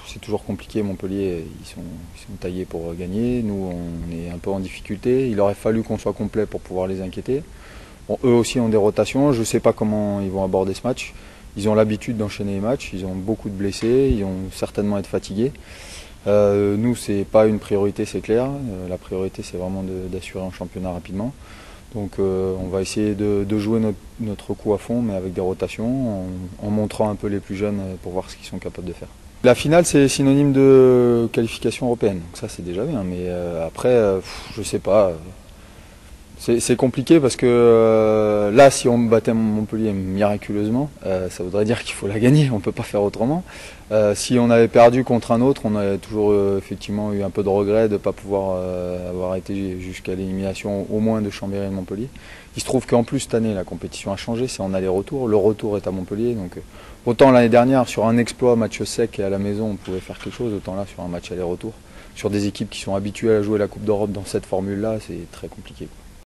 c'est toujours compliqué. Montpellier, ils sont taillés pour gagner. Nous, on est un peu en difficulté. Il aurait fallu qu'on soit complet pour pouvoir les inquiéter. Bon, eux aussi ont des rotations. Je ne sais pas comment ils vont aborder ce match. Ils ont l'habitude d'enchaîner les matchs. Ils ont beaucoup de blessés. Ils vont certainement être fatigués. Nous, ce n'est pas une priorité, c'est clair. La priorité, c'est vraiment d'assurer un championnat rapidement. Donc on va essayer de jouer notre coup à fond, mais avec des rotations, en montrant un peu les plus jeunes pour voir ce qu'ils sont capables de faire. La finale, c'est synonyme de qualification européenne, donc ça c'est déjà bien, mais après, je sais pas. C'est compliqué parce que là, si on battait Montpellier miraculeusement, ça voudrait dire qu'il faut la gagner, on ne peut pas faire autrement. Si on avait perdu contre un autre, on aurait toujours effectivement eu un peu de regret de ne pas pouvoir avoir été jusqu'à l'élimination, au moins de Chambéry et de Montpellier. Il se trouve qu'en plus, cette année, la compétition a changé, c'est en aller-retour. Le retour est à Montpellier, donc autant l'année dernière, sur un exploit, match sec et à la maison, on pouvait faire quelque chose, autant là, sur un match aller-retour. Sur des équipes qui sont habituées à jouer la Coupe d'Europe dans cette formule-là, c'est très compliqué.